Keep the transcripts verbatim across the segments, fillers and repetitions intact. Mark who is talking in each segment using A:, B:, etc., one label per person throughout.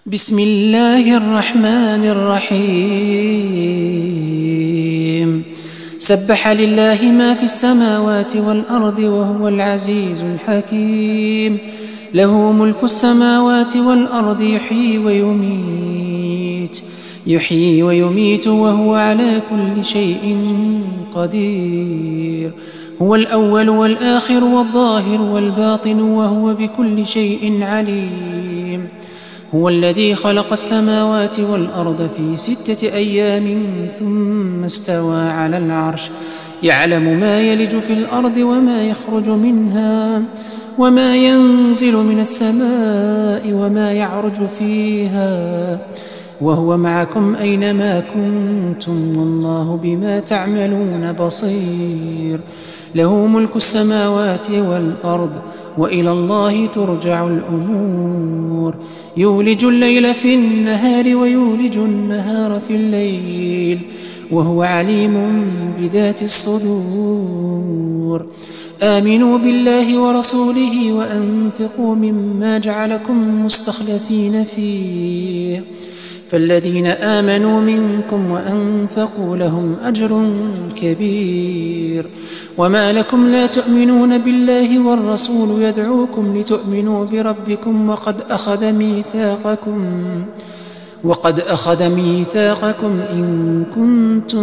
A: بسم الله الرحمن الرحيم سبح لله ما في السماوات والأرض وهو العزيز الحكيم له ملك السماوات والأرض يحيي ويميت يحيي ويميت وهو على كل شيء قدير هو الأول والآخر والظاهر والباطن وهو بكل شيء عليم هو الذي خلق السماوات والأرض في ستة أيام ثم استوى على العرش يعلم ما يلج في الأرض وما يخرج منها وما ينزل من السماء وما يعرج فيها وهو معكم أينما كنتم والله بما تعملون بصير له ملك السماوات والأرض وإلى الله ترجع الأمور يولج الليل في النهار ويولج النهار في الليل وهو عليم بذات الصدور آمنوا بالله ورسوله وأنفقوا مما جعلكم مستخلفين فيه فالذين آمنوا منكم وأنفقوا لهم أجر كبير وما لكم لا تؤمنون بالله والرسول يدعوكم لتؤمنوا بربكم وقد أخذ ميثاقكم وقد أخذ ميثاقكم إن كنتم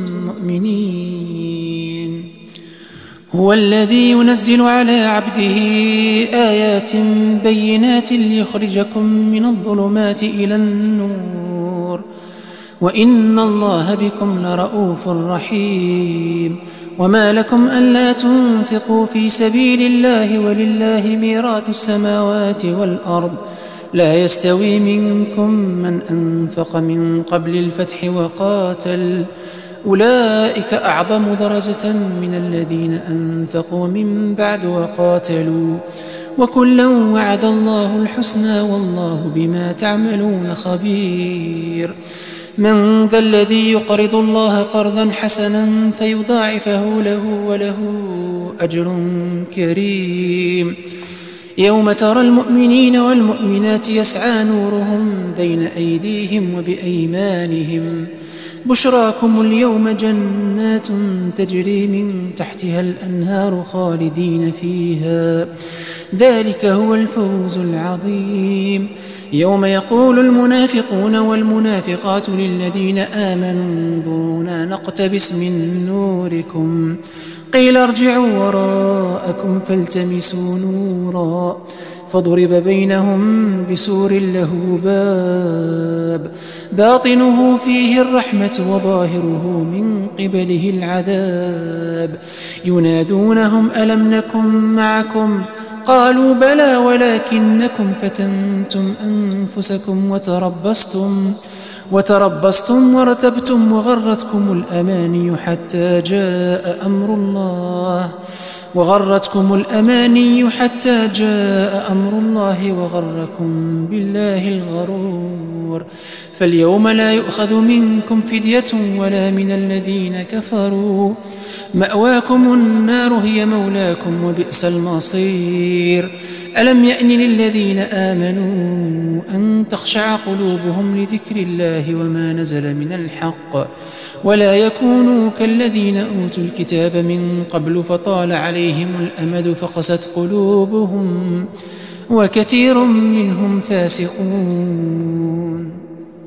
A: مؤمنين هو الذي ينزل على عبده آيات بينات ليخرجكم من الظلمات إلى النور وإن الله بكم لرؤوف رحيم وما لكم ألا تنفقوا في سبيل الله ولله ميراث السماوات والأرض لا يستوي منكم من أنفق من قبل الفتح وقاتل أولئك أعظم درجة من الذين أنفقوا من بعد وقاتلوا وكلا وعد الله الحسنى والله بما تعملون خبير من ذا الذي يقرض الله قرضا حسنا فيضاعفه له وله أجر كريم يوم ترى المؤمنين والمؤمنات يسعى نورهم بين أيديهم وبأيمانهم بشراكم اليوم جنات تجري من تحتها الأنهار خالدين فيها ذلك هو الفوز العظيم يوم يقول المنافقون والمنافقات للذين آمنوا انظرونا نقتبس من نوركم قيل ارجعوا وراءكم فالتمسوا نورا فضرب بينهم بسور له باب باطنه فيه الرحمة وظاهره من قبله العذاب ينادونهم ألم نكن معكم قالوا بلى ولكنكم فتنتم أنفسكم وتربصتم وتربصتم وارتبتم وغرتكم الأماني حتى جاء أمر الله وغرتكم الأماني حتى جاء أمر الله وغركم بالله الغرور فاليوم لا يؤخذ منكم فدية ولا من الذين كفروا مأواكم النار هي مولاكم وبئس المصير ألم يأن للذين آمنوا أن تخشع قلوبهم لذكر الله وما نزل من الحق ولا يكونوا كالذين أوتوا الكتاب من قبل فطال عليهم الأمد فقست قلوبهم وكثير منهم فاسقون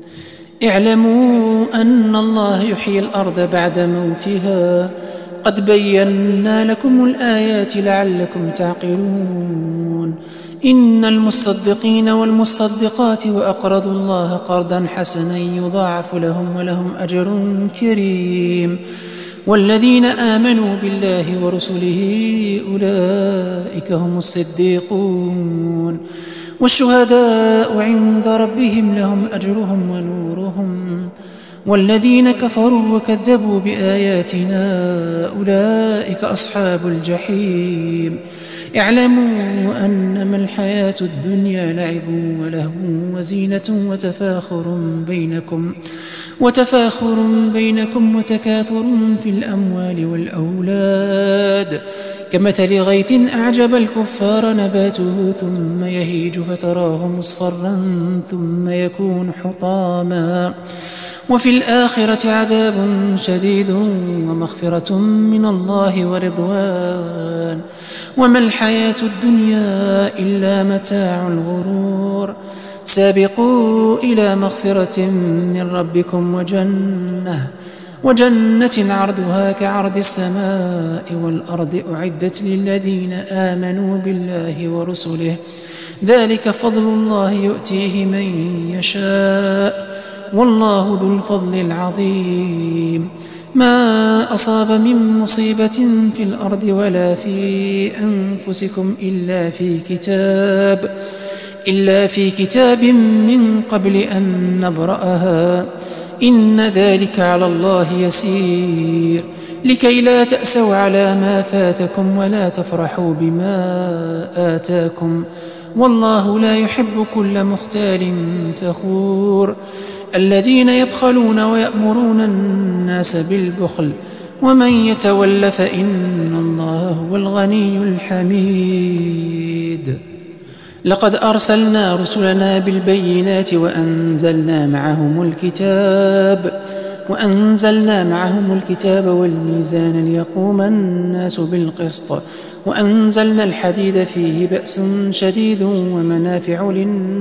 A: اعلموا أن الله يحيي الأرض بعد موتها قد بينا لكم الآيات لعلكم تعقلون إن المصدقين والمصدقات وأقرضوا الله قرضا حسنا يضاعف لهم ولهم أجر كريم والذين آمنوا بالله ورسله أولئك هم الصديقون والشهداء عند ربهم لهم أجرهم ونورهم والذين كفروا وكذبوا بآياتنا أولئك أصحاب الجحيم اعلموا أنما الحياة الدنيا لعب ولهو وزينة وتفاخر بينكم وتفاخر بينكم وتكاثر في الأموال والأولاد كمثل غيث أعجب الكفار نباته ثم يهيج فتراه مصفرا ثم يكون حطاما وفي الآخرة عذاب شديد ومغفرة من الله ورضوان وما الحياة الدنيا إلا متاع الغرور سابقوا إلى مغفرة من ربكم وجنة وجنة عرضها كعرض السماء والأرض أعدت للذين آمنوا بالله ورسله ذلك فضل الله يؤتيه من يشاء والله ذو الفضل العظيم ما أصاب من مصيبة في الأرض ولا في أنفسكم إلا في كتاب إلا في كتاب من قبل أن نبرأها إن ذلك على الله يسير لكي لا تأسوا على ما فاتكم ولا تفرحوا بما آتاكم والله لا يحب كل مختال فخور الذين يبخلون ويأمرون الناس بالبخل ومن يتول فإن الله هو الغني الحميد لقد أرسلنا رسلنا بالبينات وأنزلنا معهم الكتاب وأنزلنا معهم الكتاب والميزان ليقوم الناس بالقسط وأنزلنا الحديد فيه بأس شديد ومنافع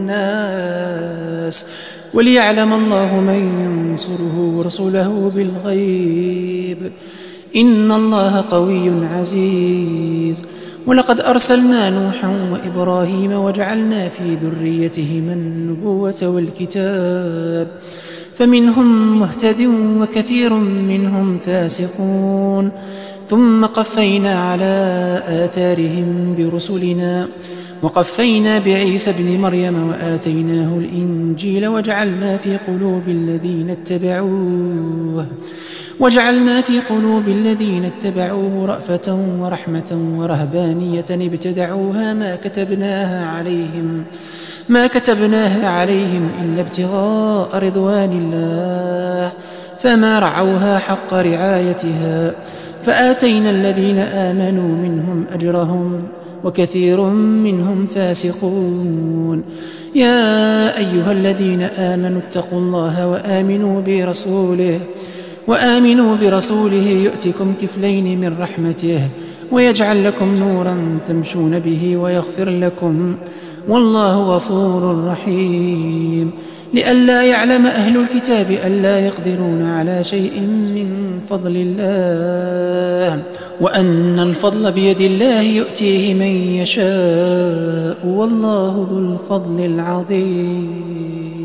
A: للناس وليعلم الله من ينصره ورسله بالغيب إن الله قوي عزيز ولقد أرسلنا نوحا وإبراهيم وجعلنا في ذريتهما النبوة والكتاب فمنهم مهتد وكثير منهم فاسقون ثم قفينا على آثارهم برسلنا وقفينا بعيسى ابن مريم وآتيناه الإنجيل وجعلنا في قلوب الذين اتبعوه وجعلنا في قلوب الذين اتبعوه رأفة ورحمة ورهبانية ابتدعوها ما كتبناها عليهم ما كتبناها عليهم إلا ابتغاء رضوان الله فما رعوها حق رعايتها فآتينا الذين آمنوا منهم أجرهم وكثير منهم فاسقون يا أيها الذين آمنوا اتقوا الله وآمنوا برسوله وآمنوا برسوله يؤتكم كفلين من رحمته ويجعل لكم نورا تمشون به ويغفر لكم والله غفور رحيم لئلا يعلم أهل الكتاب ألا يقدرون على شيء من فضل الله وأن الفضل بيد الله يؤتيه من يشاء والله ذو الفضل العظيم